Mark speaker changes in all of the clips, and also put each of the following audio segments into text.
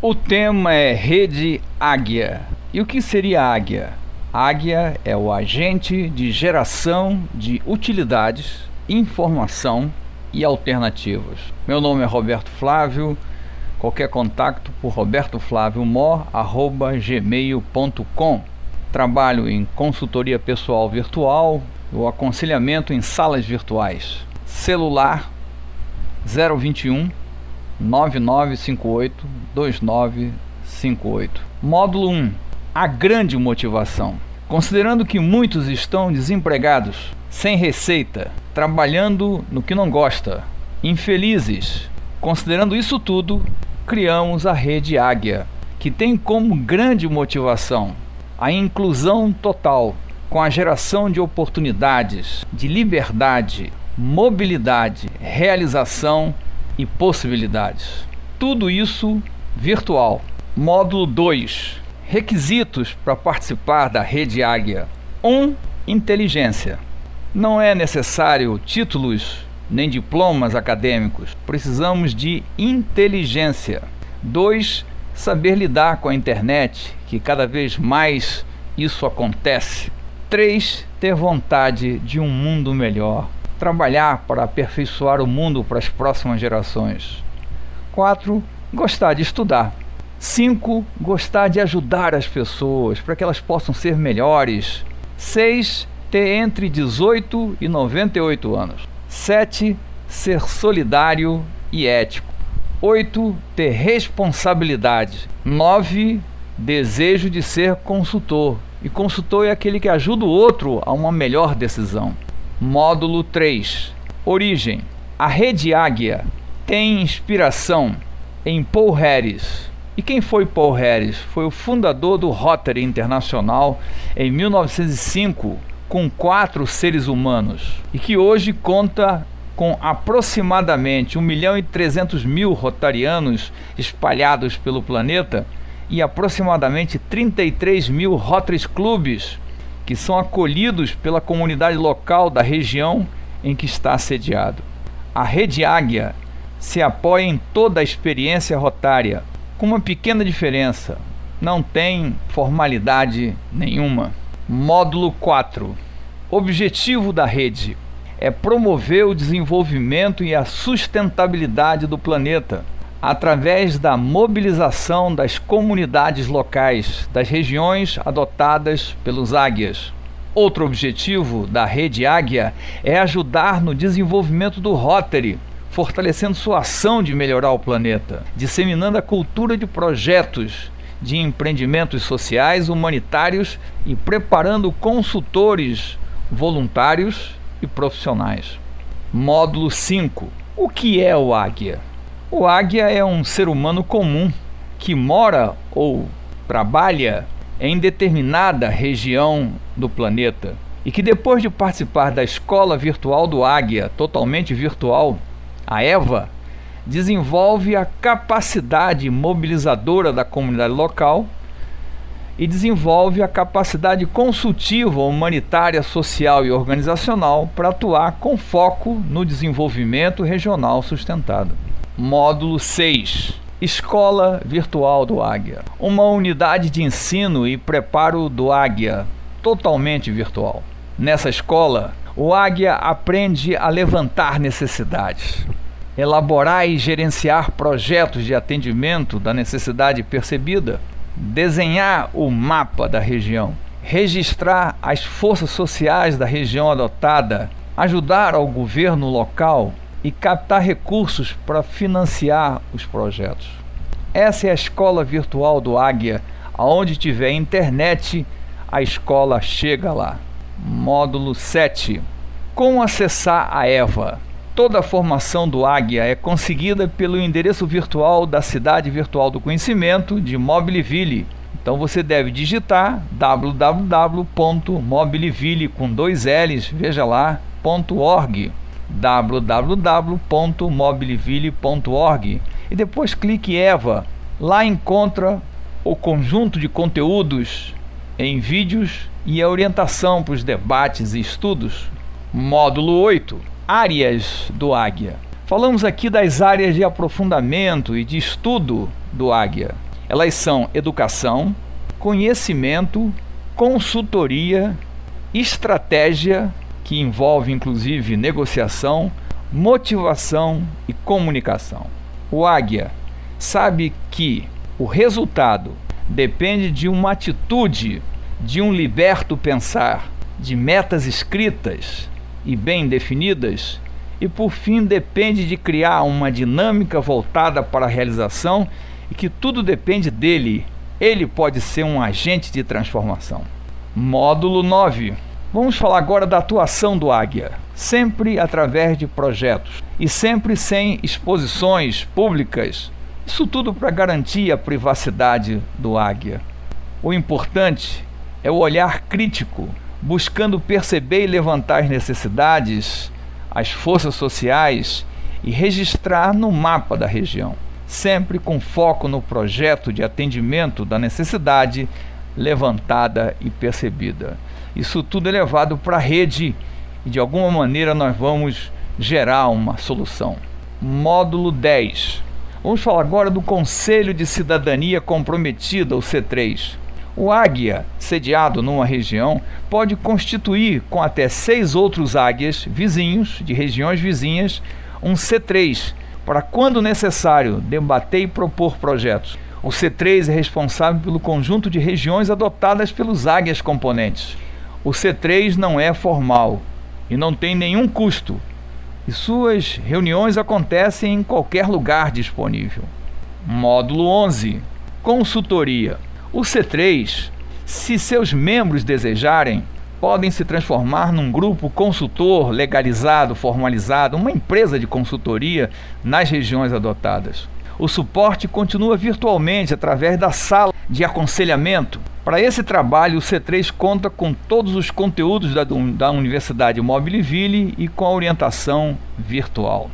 Speaker 1: O tema é Rede Águia. E o que seria Águia? Águia é o agente de geração de utilidades, informação e alternativas. Meu nome é Roberto Flávio. Qualquer contato por robertoflaviomor@gmail.com. Trabalho em consultoria pessoal virtual ou aconselhamento em salas virtuais. Celular 021 9958 2958. Módulo 1. A grande motivação. Considerando que muitos estão desempregados, sem receita, trabalhando no que não gosta, infelizes, considerando isso tudo, criamos a Rede Águia, que tem como grande motivação a inclusão total, com a geração de oportunidades, de liberdade, mobilidade, realização e possibilidades. Tudo isso virtual. Módulo 2. Requisitos para participar da Rede Águia. 1. Inteligência. Não é necessário títulos nem diplomas acadêmicos. Precisamos de inteligência. 2. Saber lidar com a internet, que cada vez mais isso acontece. 3. Ter vontade de um mundo melhor. Trabalhar para aperfeiçoar o mundo para as próximas gerações. 4. Gostar de estudar. 5. Gostar de ajudar as pessoas para que elas possam ser melhores. 6. Ter entre 18 e 98 anos. 7. Ser solidário e ético. 8. Ter responsabilidade. 9. Desejo de ser consultor. E consultor é aquele que ajuda o outro a uma melhor decisão. Módulo 3. Origem. A Rede Águia tem inspiração em Paul Harris. E quem foi Paul Harris? Foi o fundador do Rotary Internacional em 1905, com 4 seres humanos, e que hoje conta com aproximadamente 1.300.000 rotarianos espalhados pelo planeta e aproximadamente 33.000 Rotary Clubs, que são acolhidos pela comunidade local da região em que está sediado. A Rede Águia se apoia em toda a experiência rotária, com uma pequena diferença: não tem formalidade nenhuma. Módulo 4. Objetivo da rede é promover o desenvolvimento e a sustentabilidade do planeta através da mobilização das comunidades locais das regiões adotadas pelos águias. Outro objetivo da Rede Águia é ajudar no desenvolvimento do Rotary, fortalecendo sua ação de melhorar o planeta, disseminando a cultura de projetos de empreendimentos sociais, humanitários e preparando consultores voluntários e profissionais. Módulo 5. O que é o águia? O águia é um ser humano comum que mora ou trabalha em determinada região do planeta e que, depois de participar da Escola Virtual do Águia, totalmente virtual, a EVA, desenvolve a capacidade mobilizadora da comunidade local e desenvolve a capacidade consultiva, humanitária, social e organizacional para atuar com foco no desenvolvimento regional sustentado. Módulo 6. Escola Virtual do Águia. Uma unidade de ensino e preparo do Águia, totalmente virtual. Nessa escola, o Águia aprende a levantar necessidades, elaborar e gerenciar projetos de atendimento da necessidade percebida, desenhar o mapa da região, registrar as forças sociais da região adotada, ajudar ao governo local e captar recursos para financiar os projetos. Essa é a escola virtual do Águia. Aonde tiver internet, a escola chega lá. Módulo 7. Como acessar a EVA? Toda a formação do Águia é conseguida pelo endereço virtual da Cidade Virtual do Conhecimento de Mobiliville. Então você deve digitar www.mobiliville com 2 L's, veja lá, .org, www.mobiliville.org, e depois clique EVA. Lá encontra o conjunto de conteúdos em vídeos e a orientação para os debates e estudos. Módulo 8. Áreas do Águia. Falamos aqui das áreas de aprofundamento e de estudo do Águia. Elas são educação, conhecimento, consultoria, estratégia, que envolve inclusive negociação, motivação e comunicação. O águia sabe que o resultado depende de uma atitude, de um liberto pensar, de metas escritas e bem definidas, e por fim depende de criar uma dinâmica voltada para a realização e que tudo depende dele. Ele pode ser um agente de transformação. Módulo 9. Vamos falar agora da atuação do águia, sempre através de projetos e sempre sem exposições públicas. Isso tudo para garantir a privacidade do águia. O importante é o olhar crítico, buscando perceber e levantar as necessidades, as forças sociais e registrar no mapa da região, sempre com foco no projeto de atendimento da necessidade levantada e percebida. Isso tudo é levado para a rede e de alguma maneira nós vamos gerar uma solução. Módulo 10. Vamos falar agora do Conselho de Cidadania Comprometida, o C3. O águia, sediado numa região, pode constituir com até 6 outros águias vizinhos, de regiões vizinhas, um C3, para quando necessário, debater e propor projetos. O C3 é responsável pelo conjunto de regiões adotadas pelos águias componentes. O C3 não é formal e não tem nenhum custo, e suas reuniões acontecem em qualquer lugar disponível. Módulo 11. Consultoria. O C3, se seus membros desejarem, podem se transformar num grupo consultor legalizado, formalizado, uma empresa de consultoria nas regiões adotadas. O suporte continua virtualmente através da sala de aconselhamento. Para esse trabalho, o C3 conta com todos os conteúdos da Universidade Mobiliville e com a orientação virtual.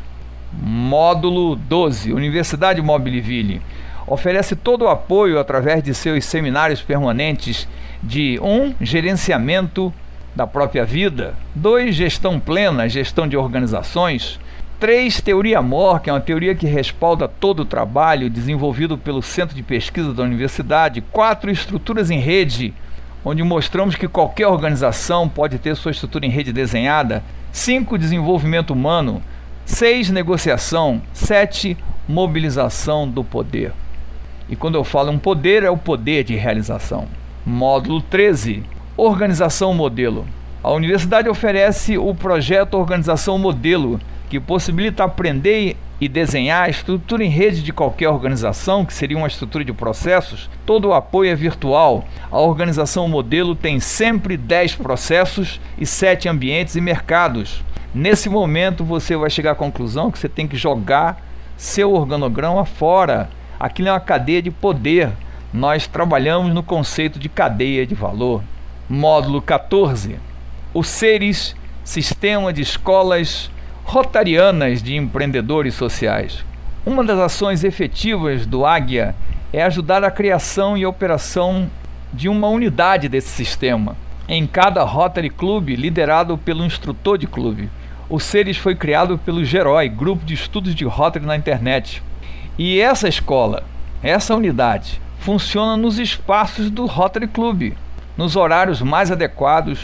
Speaker 1: Módulo 12. Universidade Mobiliville oferece todo o apoio através de seus seminários permanentes de 1. Gerenciamento da própria vida, 2. Gestão plena, gestão de organizações, 3. Teoria MOR, que é uma teoria que respalda todo o trabalho desenvolvido pelo Centro de Pesquisa da Universidade, 4. Estruturas em rede, onde mostramos que qualquer organização pode ter sua estrutura em rede desenhada, 5. Desenvolvimento humano, 6. Negociação, 7. Mobilização do poder. E quando eu falo um poder, é o poder de realização. Módulo 13. Organização modelo. A universidade oferece o projeto Organização Modelo, que possibilita aprender e desenhar a estrutura em rede de qualquer organização, que seria uma estrutura de processos. Todo o apoio é virtual. A organização modelo tem sempre 10 processos e 7 ambientes e mercados. Nesse momento você vai chegar à conclusão que você tem que jogar seu organograma fora. Aquilo é uma cadeia de poder. Nós trabalhamos no conceito de cadeia de valor. Módulo 14. O SERES, Sistema de Escolas Rotarianas de Empreendedores Sociais. Uma das ações efetivas do águia é ajudar a criação e operação de uma unidade desse sistema em cada Rotary Club, liderado pelo instrutor de clube. O SERES foi criado pelo GEROI, Grupo de Estudos de Rotary na Internet. E essa escola, essa unidade, funciona nos espaços do Rotary Club, nos horários mais adequados,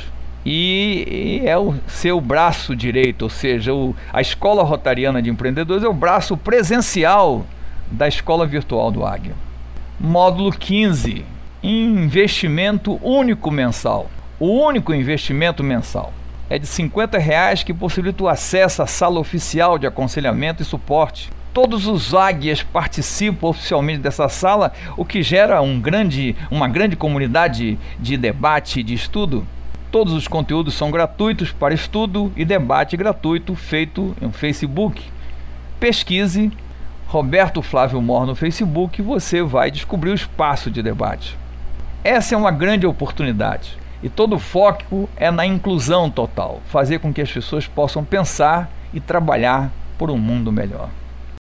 Speaker 1: e é o seu braço direito, ou seja, a Escola Rotariana de Empreendedores é o braço presencial da Escola Virtual do Águia. Módulo 15. Investimento único mensal. O único investimento mensal é de R$50, que possibilita o acesso à sala oficial de aconselhamento e suporte. Todos os águias participam oficialmente dessa sala, o que gera uma grande comunidade de debate e de estudo. Todos os conteúdos são gratuitos para estudo e debate gratuito feito no Facebook. Pesquise Roberto Flávio Mor no Facebook e você vai descobrir o espaço de debate. Essa é uma grande oportunidade e todo o foco é na inclusão total, fazer com que as pessoas possam pensar e trabalhar por um mundo melhor.